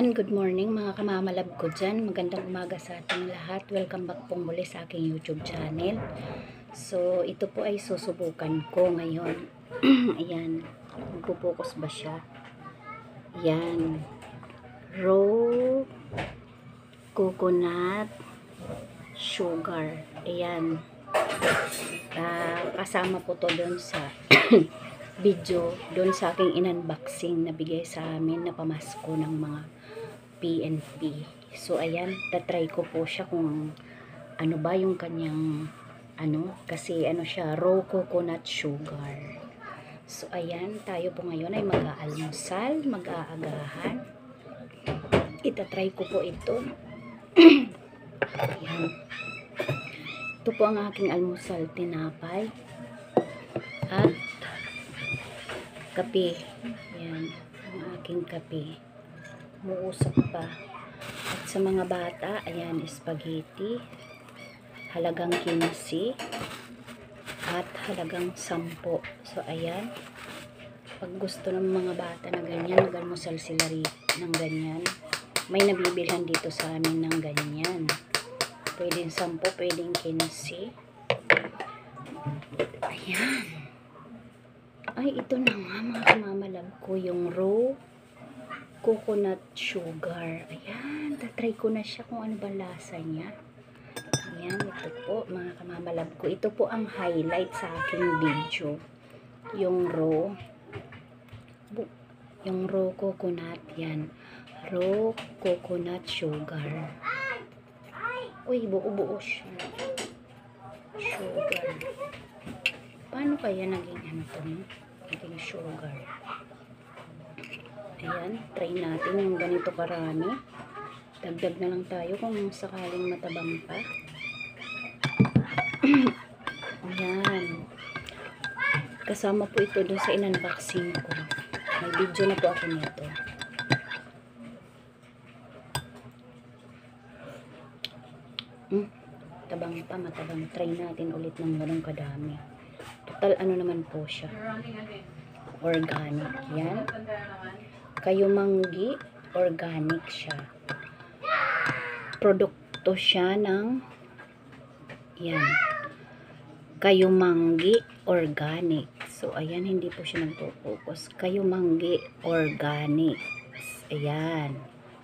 Ayan, good morning mga kamamalab ko dyan. Magandang umaga sa ating lahat. Welcome back pong muli sa aking YouTube channel. So, ito po ay susubukan ko ngayon. Ayan, magpupokus ba siya? Ayan, raw coconut sugar. Ayan, kasama po to doon sa video doon sa aking in-unboxing na bigay sa amin na pamasko ng mga PNP. So ayan, tatry ko po siya kung ano ba yung kanyang kasi siya, raw coconut sugar. So ayan, tayo po ngayon ay mag-aalmusal, mag-aagahan. Itatry ko po ito. Ayan. Ito po ang aking almusal, tinapay at kape. Ayan, ang aking kape. Muusap pa. At sa mga bata, ayan, spaghetti, halagang 15 at halagang 10. So, ayan. Pag gusto ng mga bata na ganyan, mag-almusal sila ng ganyan. May nabibilhan dito sa amin ng ganyan. Pwedeng 10, pwedeng 15. Ayan. Ay, ito na nga mga kamamalab ko, yung raw coconut sugar. Ayan, tatry ko na siya kung ano ba lasa niya. Ayan, ito po mga kamamalab ko. Ito po ang highlight sa aking video. Yung raw coconut, yan. Raw coconut sugar. Uy, buo-buo siya. Sugar. Paano kaya naging to? Naging sugar. Ayan, try natin yung ganito karami. Dagdag na lang tayo kung sakaling matabang pa. Ayan. Kasama po ito dun sa in-unboxing ko. May video na po ako nito. Tabang pa, matabang. Try natin ulit ng ganong kadami. Total, naman po siya. Organic. Yan. Kayumanggi, organic siya. Produkto siya ng yan. Kayumanggi, organic. So, ayan, hindi po siya nagpo-focus. Kayumanggi, organic. Ayan.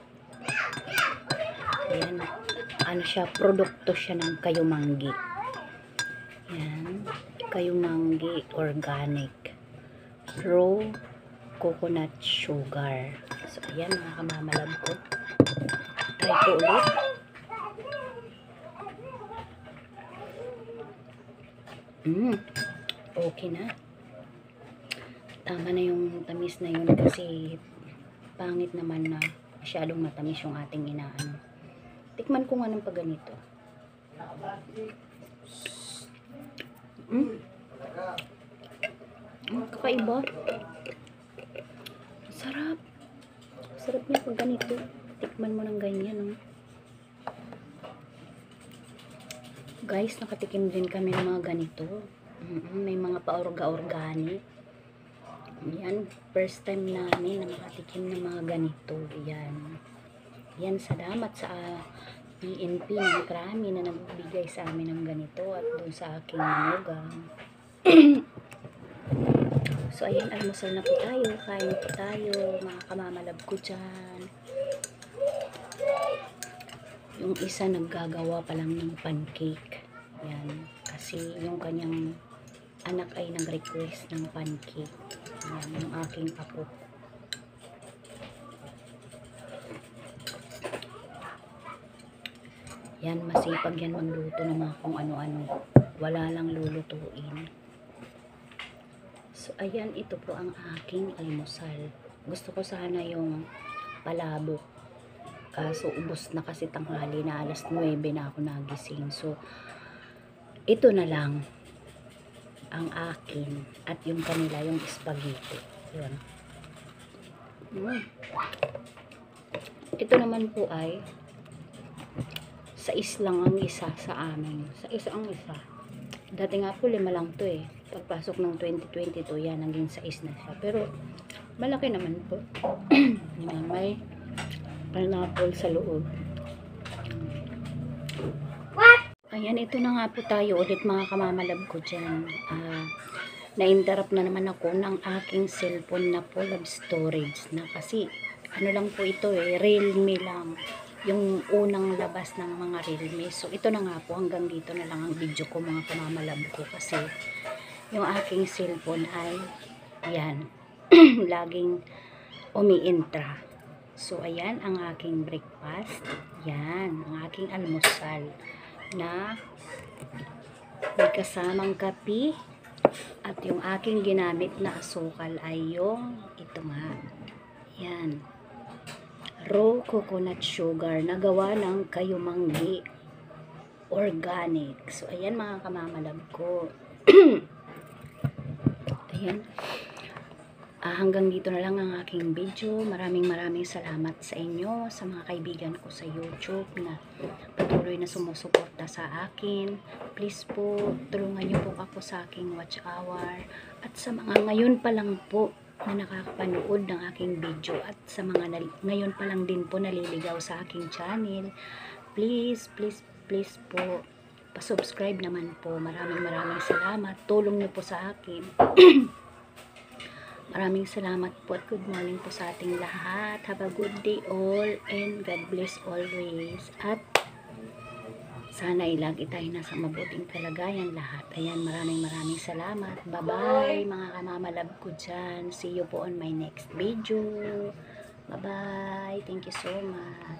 Ayan. Siya, produkto siya ng kayumanggi. Yan. Kayumanggi organic raw coconut sugar. So ayan mga kamamalab ko, try ko ulit. Okay na, tama na yung tamis na yun kasi pangit naman na masyadong matamis yung ating inaano. Tikman ko nga ng pag ganito. Kakaiba. Sarap. Sarap niya pag ganito. Tikman mo ng ganyan, Guys, nakatikim din kami ng mga ganito. May mga pa-orga-organic. Yan. First time namin na makatikim ng mga ganito. Yan. Yan, salamat sa PNP na marami na nagbibigay sa amin ng ganito at doon sa aking manugang. So, ayan, almusal na po tayo. Kain po tayo, mga kamamalab ko dyan. Yung isa naggagawa pa lang ng pancake. Yan. Kasi yung kanyang anak ay nag-request ng pancake. Yan, yung aking apo. Yan, masipag yan magluto ng mga kung ano-ano. Wala lang lulutuin. So, ayan, ito po ang aking almusal. Gusto ko sana yung palabok. Kaso, ubos na kasi tanghali na, alas 9 na ako nagising. So, ito na lang ang akin. At yung kanila, yung spaghetti. Yun. Ito naman po ay sa lang ang isa sa amin. Sa isa ang isa. Dati nga po 5 lang to eh. Pagpasok ng 2022, yan, naging 6 na siya. Pero, malaki naman po. May pineapple sa loob. Ayan, ito na nga po tayo ulit mga kamamalab ko dyan. Na-interrupt na naman ako ng aking cellphone na full of storage na kasi ano lang po ito Realme lang. Yung unang labas ng mga Realme. So ito na nga po, hanggang dito na lang ang video ko mga kamamalab ko kasi yung aking cellphone ay yan, laging umiintra. So ayan ang aking breakfast. Yan, ang aking almusal na may kasamang kape at yung aking ginamit na asukal ay yung ito nga. Yan. Raw coconut sugar na gawa ng kayumanggi organic. So ayan mga kamamalab ko. Ayan. Hanggang dito na lang ang aking video. Maraming salamat sa inyo, sa mga kaibigan ko sa YouTube na patuloy na sumusuporta sa akin. Please po, tulungan niyo po ako sa aking watch hour. At sa mga ngayon pa lang po na nakakapanood ng aking video at sa mga ngayon pa lang din po naliligaw sa aking channel, please po, pa-subscribe naman po. Maraming salamat. Tulong niyo po sa akin. Maraming salamat po at good morning po sa ating lahat. Have a good day all and God bless always. At sana ilagi tayo nasa mabuting kalagayan lahat. Ayan, maraming salamat. Bye-bye mga kamamalab ko dyan. See you po on my next video. Bye-bye. Thank you so much.